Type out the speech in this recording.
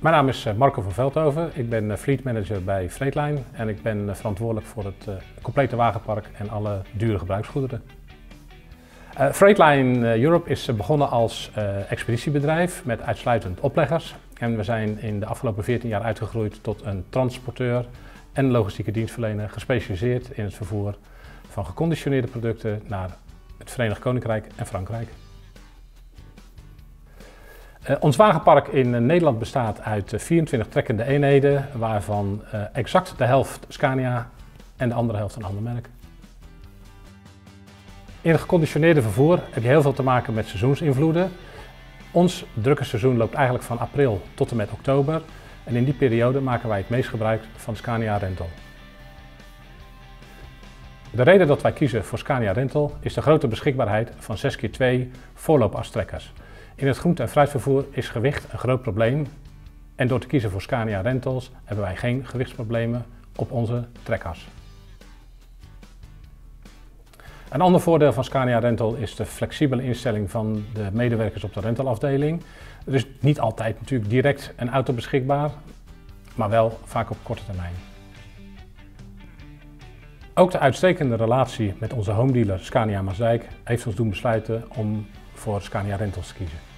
Mijn naam is Marco van Veldhoven. Ik ben fleet manager bij Freightliner en ik ben verantwoordelijk voor het complete wagenpark en alle dure gebruiksgoederen. Freightliner Europe is begonnen als expeditiebedrijf met uitsluitend opleggers. En we zijn in de afgelopen 14 jaar uitgegroeid tot een transporteur en logistieke dienstverlener gespecialiseerd in het vervoer van geconditioneerde producten naar het Verenigd Koninkrijk en Frankrijk. Ons wagenpark in Nederland bestaat uit 24 trekkende eenheden, waarvan exact de helft Scania en de andere helft een ander merk. In het geconditioneerde vervoer heb je heel veel te maken met seizoensinvloeden. Ons drukke seizoen loopt eigenlijk van april tot en met oktober en in die periode maken wij het meest gebruik van Scania Rental. De reden dat wij kiezen voor Scania Rental is de grote beschikbaarheid van 6x2 voorloopastrekkers. In het groente- en fruitvervoer is gewicht een groot probleem en door te kiezen voor Scania Rentals hebben wij geen gewichtsproblemen op onze trekkers. Een ander voordeel van Scania Rental is de flexibele instelling van de medewerkers op de rentalafdeling. Er is niet altijd natuurlijk direct een auto beschikbaar, maar wel vaak op korte termijn. Ook de uitstekende relatie met onze home dealer Scania Maasdijk heeft ons doen besluiten om voor Scania Rentals te kiezen.